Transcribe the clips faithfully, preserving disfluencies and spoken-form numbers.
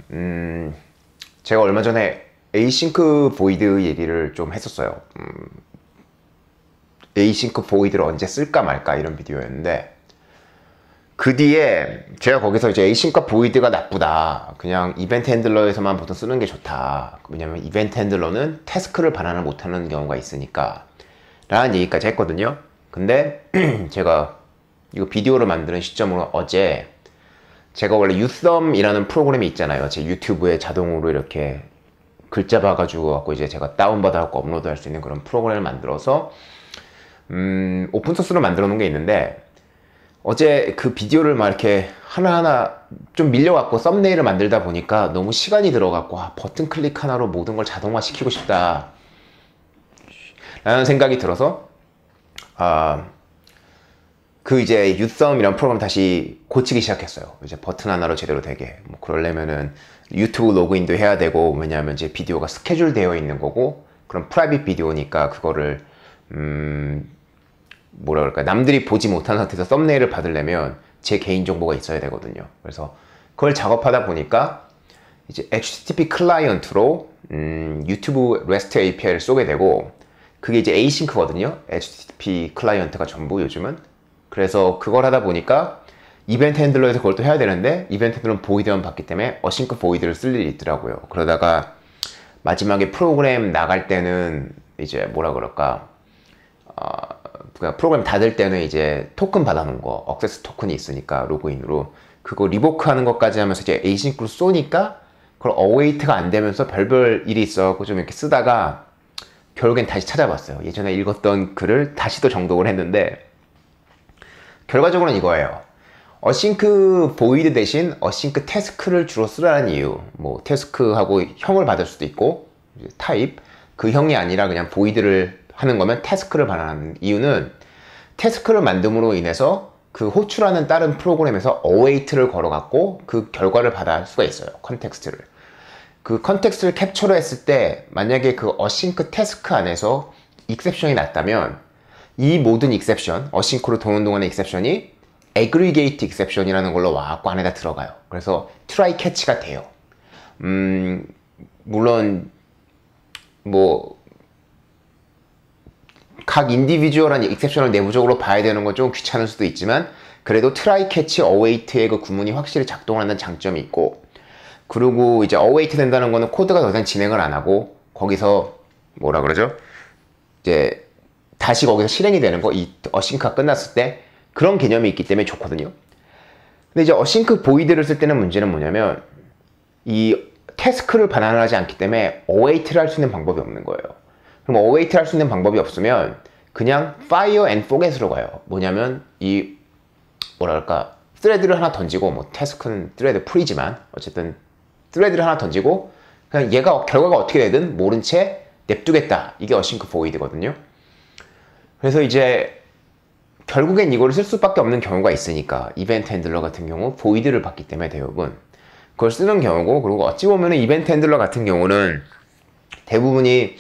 음, 제가 얼마 전에 에이싱크 보이드 얘기를 좀 했었어요. 음, 에이싱크 보이드를 언제 쓸까 말까 이런 비디오였는데, 그 뒤에 제가 거기서 이제 에이싱크 보이드가 나쁘다, 그냥 이벤트 핸들러에서만 보통 쓰는 게 좋다, 왜냐면 이벤트 핸들러는 태스크를 반환을 못하는 경우가 있으니까 라는 얘기까지 했거든요. 근데 제가 이거 비디오를 만드는 시점으로 어제, 제가 원래 유썸이라는 프로그램이 있잖아요. 제 유튜브에 자동으로 이렇게 글자 봐가지고 갖고 이제 제가 다운받아갖고 업로드 할 수 있는 그런 프로그램을 만들어서 음, 오픈소스로 만들어 놓은 게 있는데, 어제 그 비디오를 막 이렇게 하나하나 좀 밀려갖고 썸네일을 만들다 보니까 너무 시간이 들어갖고, 아, 버튼 클릭 하나로 모든 걸 자동화 시키고 싶다 라는 생각이 들어서, 아, 그 이제 유썸이란 프로그램 다시 고치기 시작했어요. 이제 버튼 하나로 제대로 되게. 뭐 그러려면은 유튜브 로그인도 해야 되고, 왜냐하면 이제 비디오가 스케줄 되어 있는 거고, 그럼 프라이빗 비디오니까 그거를 음 뭐라 그럴까, 남들이 보지 못한 상태에서 썸네일을 받으려면 제 개인정보가 있어야 되거든요. 그래서 그걸 작업하다 보니까 이제 에이치티티피 클라이언트로 음, 유튜브 레스트 에이피아이를 쏘게 되고, 그게 이제 에이싱크거든요. 에이치티티피 클라이언트가 전부 요즘은. 그래서 그걸 하다 보니까 이벤트 핸들러에서 그걸 또 해야 되는데, 이벤트 핸들러는 보이드만 받기 때문에 어싱크 보이드를 쓸 일이 있더라고요. 그러다가 마지막에 프로그램 나갈 때는 이제 뭐라 그럴까, 어, 프로그램 닫을 때는 이제 토큰 받아놓은 거, 억세스 토큰이 있으니까 로그인으로 그거 리보크 하는 것까지 하면서 이제 에이싱크로 쏘니까 그걸 어웨이트가 안 되면서 별별 일이 있어갖고 좀 이렇게 쓰다가 결국엔 다시 찾아봤어요. 예전에 읽었던 글을 다시 또 정독을 했는데, 결과적으로는 이거예요. 어싱크 보이드 대신 어싱크 태스크를 주로 쓰라는 이유, 뭐 태스크하고 형을 받을 수도 있고, 타입, 그 형이 아니라 그냥 보이드를 하는 거면 태스크를 반환하는 이유는, 태스크를 만듦으로 인해서 그 호출하는 다른 프로그램에서 어웨이트를 걸어갖고 그 결과를 받을 수가 있어요. 컨텍스트를. 그 컨텍스트를 캡처를 했을 때 만약에 그 어싱크 태스크 안에서 익셉션이 났다면, 이 모든 익셉션, 어싱크로 도는 동안의 익셉션이 애그리게이트 익셉션이라는 걸로 와갖고 안에다 들어가요. 그래서 트라이 캐치가 돼요. 음, 물론 뭐 각 인디비주얼한 익셉션을 내부적으로 봐야 되는 건 좀 귀찮을 수도 있지만, 그래도 트라이 캐치 어웨이트의 그 구문이 확실히 작동하는 장점이 있고, 그리고 이제 어웨이트 된다는 거는 코드가 더 이상 진행을 안 하고 거기서 뭐라 그러죠? 이제 다시 거기서 실행이 되는 거, 이 어싱크가 끝났을 때 그런 개념이 있기 때문에 좋거든요. 근데 이제 어싱크 보이드를 쓸 때는 문제는 뭐냐면, 이 태스크를 반환하지 않기 때문에 어웨이트를 할 수 있는 방법이 없는 거예요. 그럼 어웨이트 할 수 있는 방법이 없으면 그냥 fire and forget으로 가요. 뭐냐면 이 뭐랄까, 스레드를 하나 던지고, 뭐 태스크는 스레드 프리지만 어쨌든 스레드를 하나 던지고 그냥 얘가 결과가 어떻게 되든 모른 채 냅두겠다, 이게 어싱크 보이드거든요. 그래서 이제 결국엔 이거를 쓸 수밖에 없는 경우가 있으니까, 이벤트 핸들러 같은 경우 보이드를 받기 때문에 대부분 그걸 쓰는 경우고, 그리고 어찌 보면 이벤트 핸들러 같은 경우는 대부분이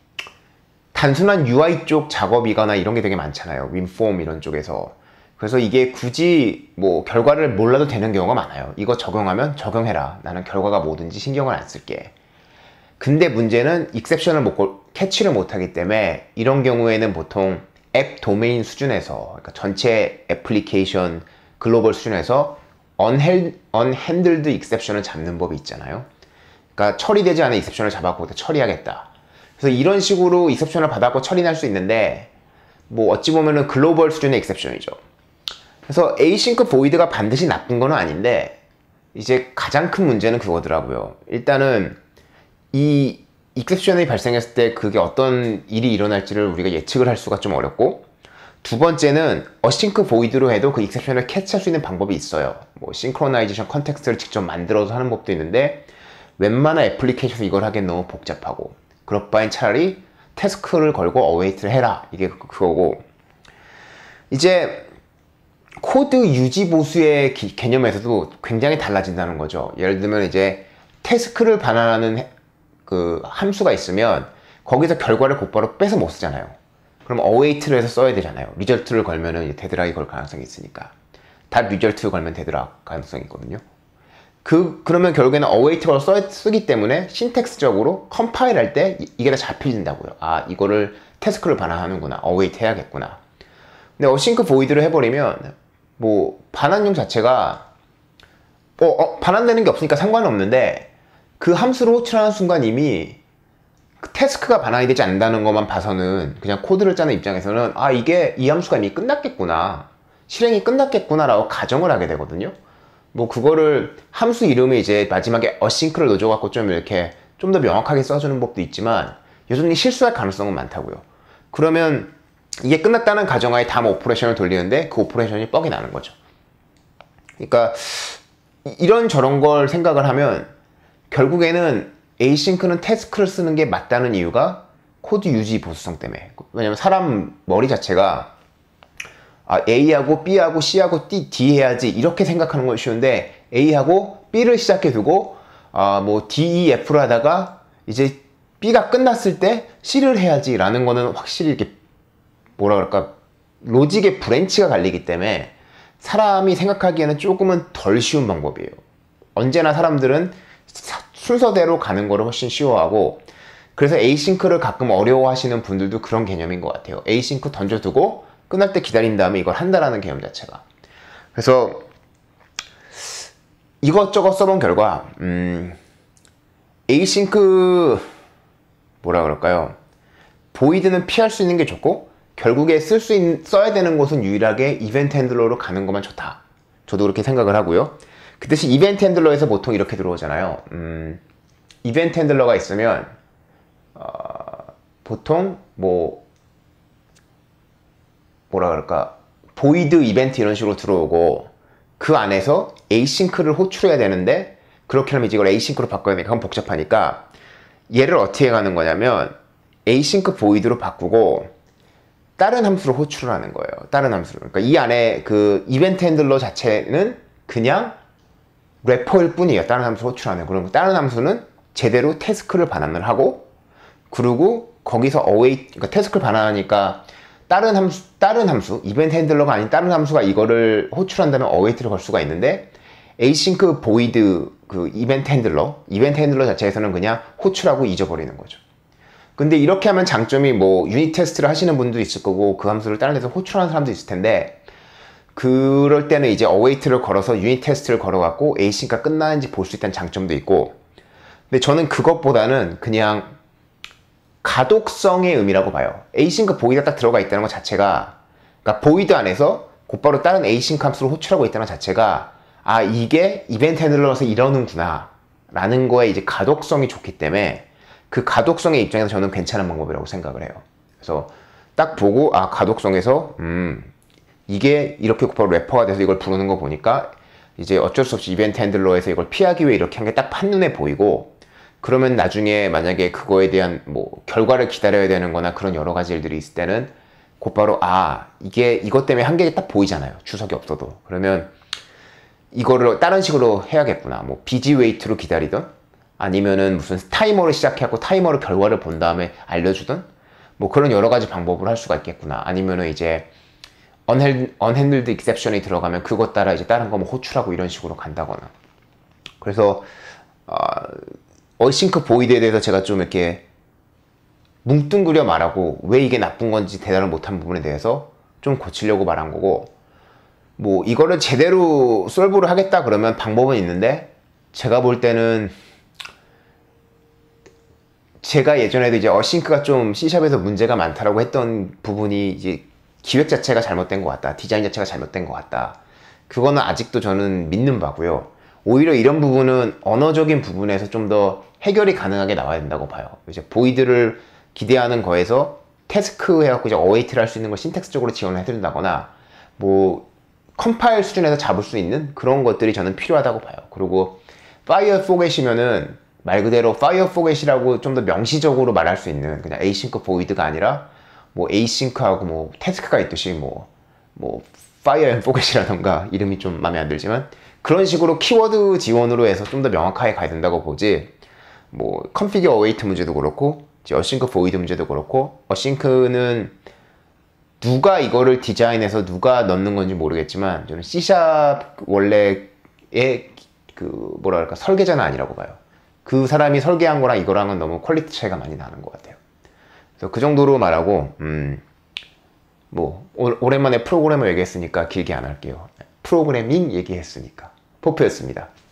단순한 유아이 쪽 작업이거나 이런 게 되게 많잖아요. 윈폼 이런 쪽에서. 그래서 이게 굳이 뭐 결과를 몰라도 되는 경우가 많아요. 이거 적용하면 적용해라, 나는 결과가 뭐든지 신경을 안 쓸게. 근데 문제는 익셉션을 못, 캐치를 못하기 때문에 이런 경우에는 보통 앱 도메인 수준에서, 그러니까 전체 애플리케이션 글로벌 수준에서 unhandled exception을 잡는 법이 있잖아요. 그러니까 처리되지 않은 익셉션을 잡았고 처리하겠다. 그래서 이런 식으로 익셉션을 받았고 처리할 수 있는데, 뭐 어찌 보면은 글로벌 수준의 익셉션이죠. 그래서 에이싱크 보이드가 반드시 나쁜 건 아닌데, 이제 가장 큰 문제는 그거더라고요. 일단은 이 익셉션이 발생했을 때 그게 어떤 일이 일어날지를 우리가 예측을 할 수가 좀 어렵고, 두 번째는 어싱크 보이드로 해도 그 익셉션을 캐치할 수 있는 방법이 있어요. 뭐 싱크로나이제이션 컨텍스트를 직접 만들어서 하는 법도 있는데, 웬만한 애플리케이션에서 이걸 하기엔 너무 복잡하고, 그럴 바엔 차라리 태스크를 걸고 어웨이트를 해라, 이게 그거고, 이제 코드 유지 보수의 기, 개념에서도 굉장히 달라진다는 거죠. 예를 들면 이제 태스크를 반환하는 그 함수가 있으면 거기서 결과를 곧바로 빼서 못 쓰잖아요. 그럼 어웨이트를 해서 써야 되잖아요. 리절트를 걸면은 이제 데드락이 걸 가능성이 있으니까. 다 리절트 걸면 데드락 가능성이 있거든요. 그, 그러면 결국에는 await를 써, 쓰기 때문에 신텍스적으로 컴파일 할 때 이게 다 잡혀진다고요. 아, 이거를 태스크를 반환하는구나. await 해야겠구나. 근데 async void를 해버리면 뭐 반환용 자체가 어, 어, 반환되는 게 없으니까 상관은 없는데 그 함수를 호출하는 순간 이미 그 태스크가 반환이 되지 않는다는 것만 봐서는 그냥 코드를 짜는 입장에서는 아, 이게 이 함수가 이미 끝났겠구나. 실행이 끝났겠구나 라고 가정을 하게 되거든요. 뭐 그거를 함수 이름에 이제 마지막에 async를 넣어줘갖고 좀 이렇게 좀 더 명확하게 써주는 법도 있지만 여전히 실수할 가능성은 많다고요. 그러면 이게 끝났다는 가정하에 다음 오퍼레이션을 돌리는데 그 오퍼레이션이 뻑이 나는 거죠. 그러니까 이런 저런 걸 생각을 하면 결국에는 에이싱크는 태스크를 쓰는 게 맞다는 이유가 코드 유지 보수성 때문에. 왜냐면 사람 머리 자체가 아, A하고 B하고 C하고 D, D 해야지 이렇게 생각하는 건 쉬운데 A하고 B를 시작해 두고 아, 뭐 D, E, F를 하다가 이제 B가 끝났을 때 C를 해야지 라는 거는 확실히 이렇게 뭐라 그럴까 로직의 브랜치가 갈리기 때문에 사람이 생각하기에는 조금은 덜 쉬운 방법이에요. 언제나 사람들은 순서대로 가는 거를 훨씬 쉬워하고 그래서 에이싱크를 가끔 어려워하시는 분들도 그런 개념인 것 같아요. 에이싱크 던져두고 끝날 때 기다린 다음에 이걸 한다라는 개념 자체가. 그래서 이것저것 써본 결과 음, 에이싱크 뭐라 그럴까요? 보이드는 피할 수 있는 게 좋고 결국에 쓸 수 있는 써야 되는 곳은 유일하게 이벤트 핸들러로 가는 것만 좋다. 저도 그렇게 생각을 하고요. 그 대신 이벤트 핸들러에서 보통 이렇게 들어오잖아요. 음, 이벤트 핸들러가 있으면 어, 보통 뭐 뭐라 그럴까 보이드 이벤트 이런 식으로 들어오고 그 안에서 에이싱크를 호출해야 되는데 그렇게 하면 이제 이걸 에이싱크로 바꿔야 되니까 그건 복잡하니까 얘를 어떻게 가는 거냐면 에이싱크 보이드로 바꾸고 다른 함수를 호출을 하는 거예요. 다른 함수를. 그러니까 이 안에 그 이벤트 핸들러 자체는 그냥 래퍼일 뿐이에요. 다른 함수 호출하는. 그럼 다른 함수는 제대로 태스크를 반환을 하고 그리고 거기서 await 그러니까 태스크를 반환하니까 다른 함수, 다른 함수, 이벤트 핸들러가 아닌 다른 함수가 이거를 호출한다면 await를 걸 수가 있는데 async void 그 이벤트 핸들러, 이벤트 핸들러 자체에서는 그냥 호출하고 잊어버리는 거죠. 근데 이렇게 하면 장점이 뭐 유닛 테스트를 하시는 분도 있을 거고 그 함수를 다른 데서 호출하는 사람도 있을 텐데 그럴 때는 이제 await를 걸어서 유닛 테스트를 걸어갖고 async가 끝나는지 볼 수 있다는 장점도 있고 근데 저는 그것보다는 그냥 가독성의 의미라고 봐요. async void가 딱 들어가 있다는 것 자체가 그러니까 void 안에서 곧바로 다른 async 함수를 호출하고 있다는 것 자체가 아 이게 이벤트 핸들러라서 이러는구나 라는 거에 이제 가독성이 좋기 때문에 그 가독성의 입장에서 저는 괜찮은 방법이라고 생각을 해요. 그래서 딱 보고 아 가독성에서 음 이게 이렇게 곧바로 래퍼가 돼서 이걸 부르는 거 보니까 이제 어쩔 수 없이 이벤트 핸들러에서 이걸 피하기 위해 이렇게 한 게 딱 한눈에 보이고 그러면 나중에 만약에 그거에 대한 뭐 결과를 기다려야 되는 거나 그런 여러 가지 일들이 있을 때는 곧바로 아 이게 이것 때문에 한계가 딱 보이잖아요. 주석이 없어도. 그러면 이거를 다른 식으로 해야겠구나. 뭐 비지 웨이트로 기다리던 아니면은 무슨 타이머를 시작해갖고 타이머로 결과를 본 다음에 알려주던 뭐 그런 여러 가지 방법을 할 수가 있겠구나. 아니면은 이제 unhandled exception이 들어가면 그것 따라 이제 다른 거 뭐 호출하고 이런 식으로 간다거나. 그래서 어, async void에 대해서 제가 좀 이렇게 뭉뚱그려 말하고 왜 이게 나쁜 건지 대답을 못한 부분에 대해서 좀 고치려고 말한 거고 뭐 이거를 제대로 솔브를 하겠다 그러면 방법은 있는데 제가 볼 때는 제가 예전에도 이제 어싱크가 좀 C샵에서 문제가 많다라고 했던 부분이 이제 기획 자체가 잘못된 것 같다. 디자인 자체가 잘못된 것 같다. 그거는 아직도 저는 믿는 바고요. 오히려 이런 부분은 언어적인 부분에서 좀 더 해결이 가능하게 나와야 된다고 봐요. 이제 보이드를 기대하는 거에서 태스크 해갖고 이제 어웨이트를 할 수 있는 걸 신텍스적으로 지원을 해준다거나 뭐 컴파일 수준에서 잡을 수 있는 그런 것들이 저는 필요하다고 봐요. 그리고 파이어 포겟이면은 말 그대로 파이어 포겟이라고 좀 더 명시적으로 말할 수 있는 그냥 async void가 아니라 뭐 async하고 뭐 태스크가 있듯이 뭐 뭐 fire and forget이라던가 이름이 좀 마음에 안 들지만 그런 식으로 키워드 지원으로 해서 좀 더 명확하게 가야 된다고 보지 뭐 configure await 문제도 그렇고 async void 문제도 그렇고 async는 누가 이거를 디자인해서 누가 넣는 건지 모르겠지만 저는 C샵 원래의 그 뭐라 그럴까 설계자는 아니라고 봐요. 그 사람이 설계한 거랑 이거랑은 너무 퀄리티 차이가 많이 나는 것 같아요. 그래서 그 정도로 말하고 음, 뭐 오, 오랜만에 프로그래머 얘기했으니까 길게 안 할게요. 프로그래밍 얘기했으니까 포프였습니다.